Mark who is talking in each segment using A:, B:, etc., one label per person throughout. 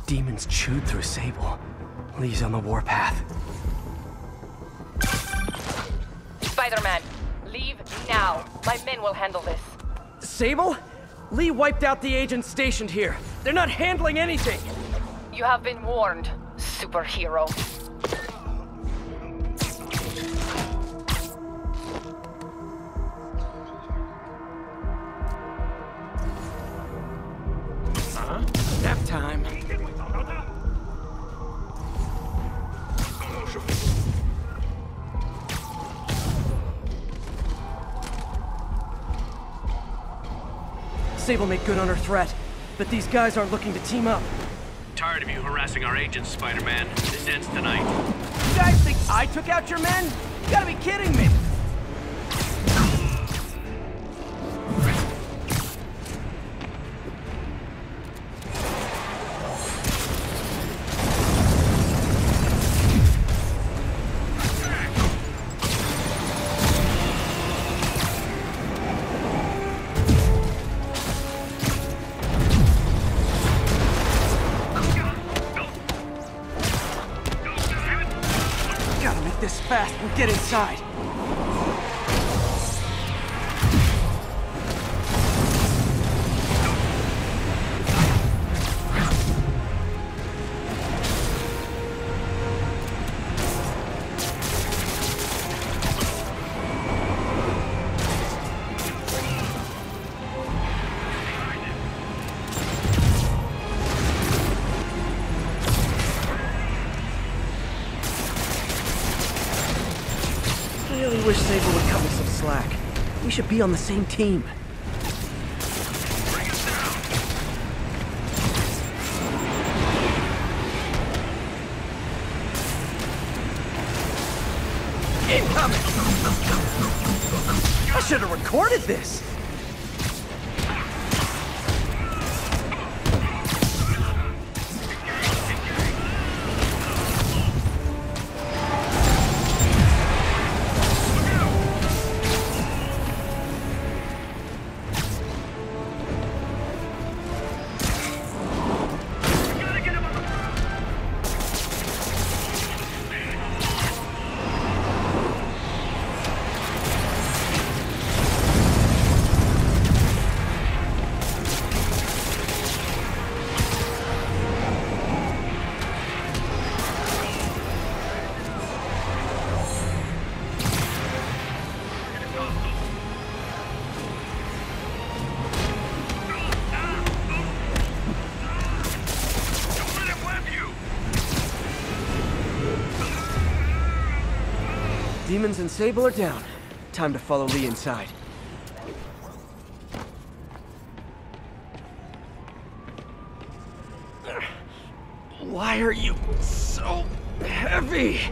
A: demons chewed through Sable. Lee's on the warpath.
B: Spider-Man, leave now. My men will handle this.
A: Sable? Lee wiped out the agents stationed here. They're not handling anything!
B: You have been warned, superhero.
A: Nap time. Sable made good on her threat, but these guys aren't looking to team up.
C: Tired of you harassing our agents, Spider-Man. This ends tonight.
A: You guys think I took out your men? You gotta be kidding me! This fast and get inside. I really wish Sable would cut me some slack. We should be on the same team.
C: Bring us down!
A: Incoming! I should have recorded this! Demons and Sable are down. Time to follow Lee inside. Why are you so heavy?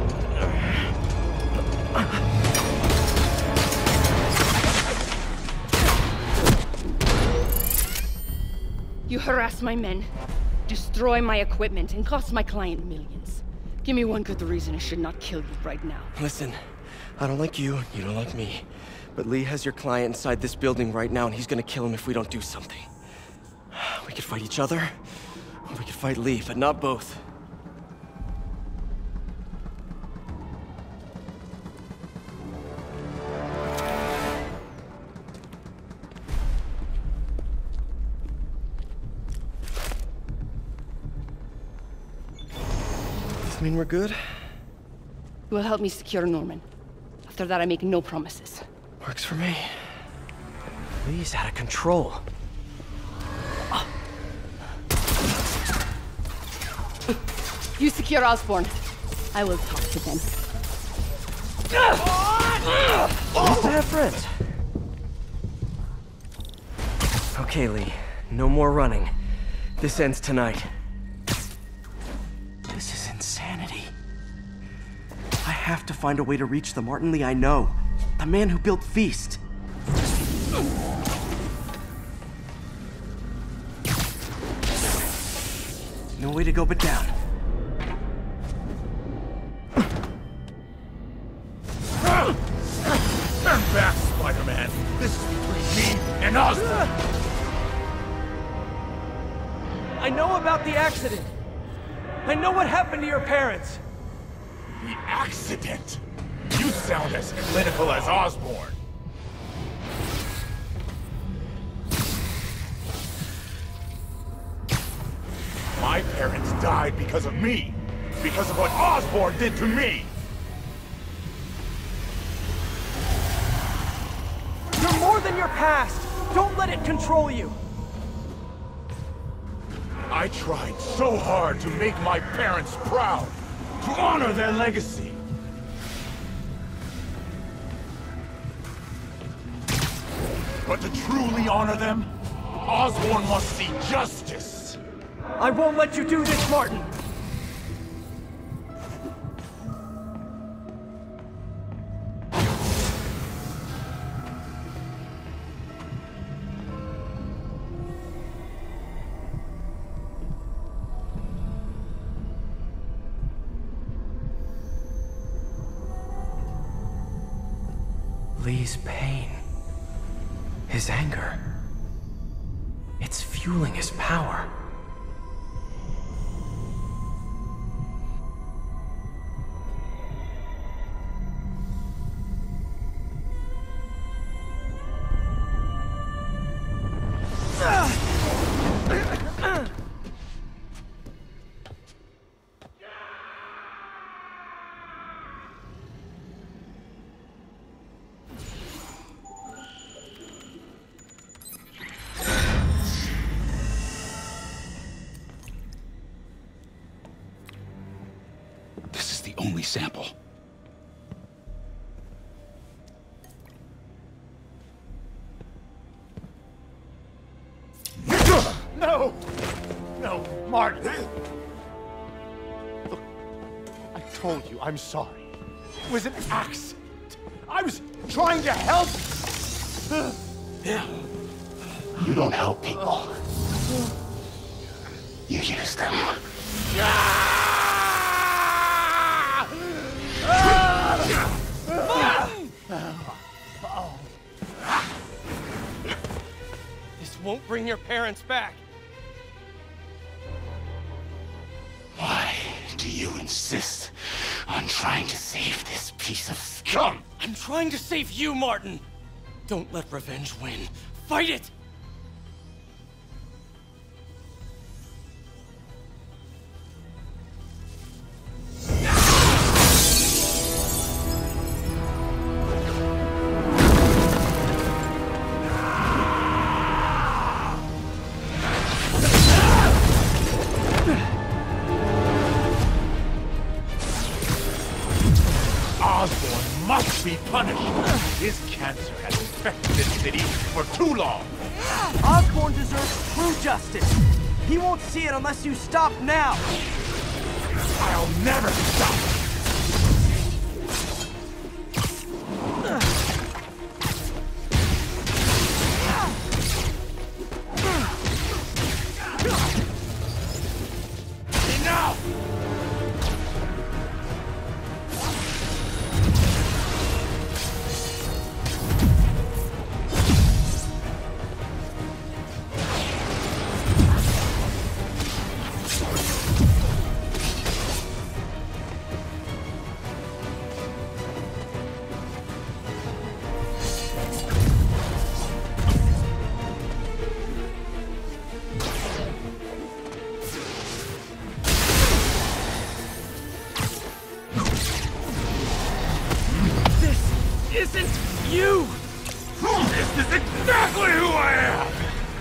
D: You harass my men, destroy my equipment, and cost my client millions. Give me one good reason I should not kill you right now.
A: Listen, I don't like you, you don't like me. But Lee has your client inside this building right now, and he's gonna kill him if we don't do something. We could fight each other, or we could fight Lee, but not both. I mean, we're good?
D: You will help me secure Norman. After that, I make no promises.
A: Works for me. Lee's out of control.
D: You secure Osborn. I will talk to them.
A: Nice to have friends. Okay, Lee. No more running. This ends tonight. This is insanity. I have to find a way to reach the Martin Lee I know. The man who built Feast. No way to go but down.
E: Turn back, Spider-Man! This is between me and Osborn!
A: I
F: I know about the accident. I know what happened to your parents.
E: The accident? You sound as clinical as Osborn. My parents died because of me. Because of what Osborn did to me.
F: You're more than your past. Don't let it control you.
E: I tried so hard to make my parents proud. To honor their legacy. But to truly honor them, Osborn must see justice.
F: I won't let you do this, Martin.
A: Lee's pain. His anger. It's fueling his power.
G: This is the only sample.
E: No! No, Martin! Look, I told you I'm sorry. It was an accident. I was trying to help.
G: You don't help people. You use them.
F: This won't bring your parents back.
G: Why do you insist on trying to save this piece of scum?
A: I'm trying to save you, Martin! Don't let revenge win. Fight it!
E: Osborn must be punished. His cancer has infected this city for too long.
F: Osborn deserves true justice. He won't see it unless you stop now.
E: I'll never stop. Enough!
F: Isn't you!
E: This is exactly who I am!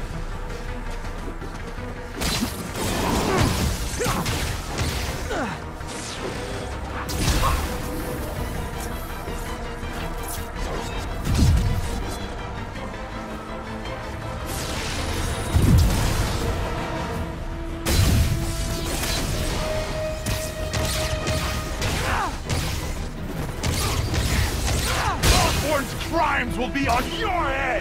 E: Osborn's crimes will be on your head!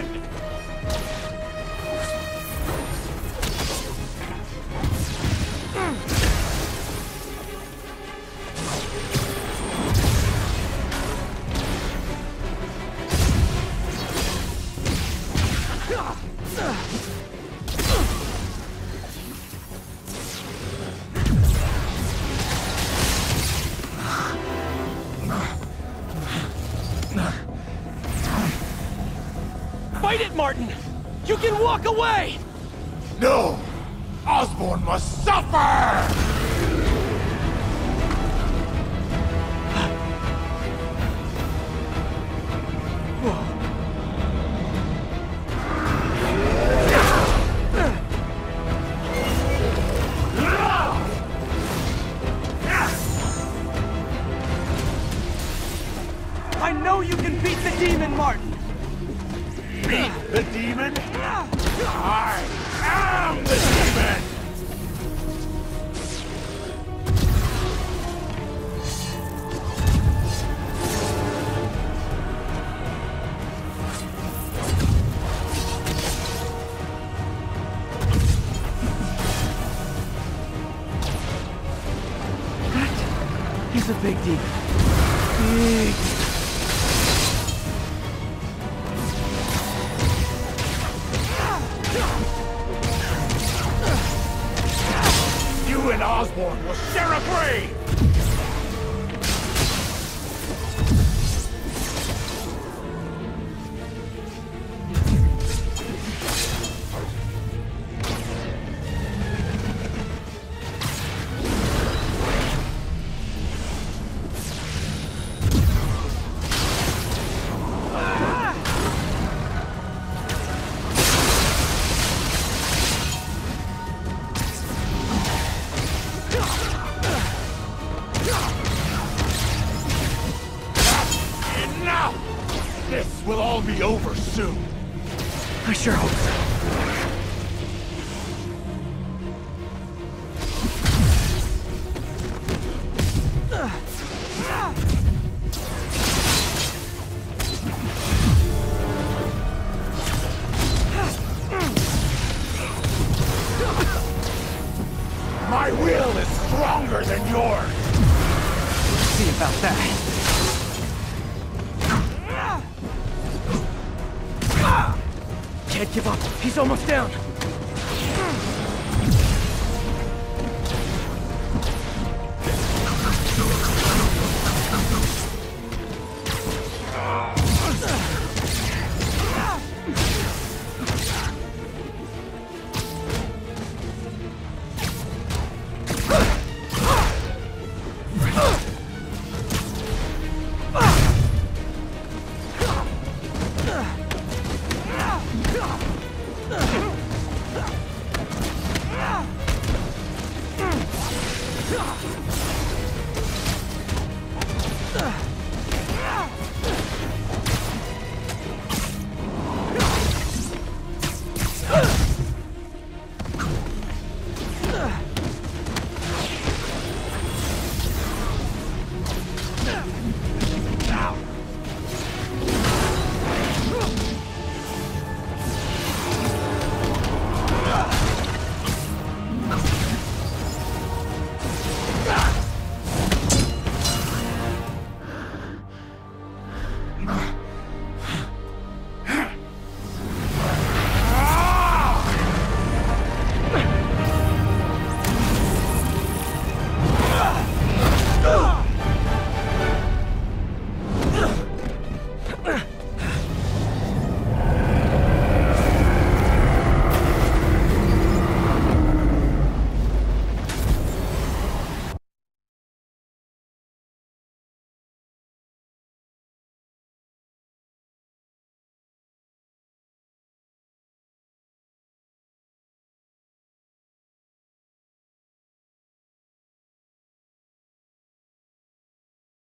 A: Fight it, Martin! You can walk away!
E: No! Osborn must suffer!
F: I know you can beat the demon, Martin!
E: Beat the demon? I am the demon!
F: He's a big demon. Big.
E: You and Osborn will share a grave! This will all be over soon.
F: I sure hope so.
E: My will is stronger than yours.
F: We'll see about that. Can't give up. He's almost down.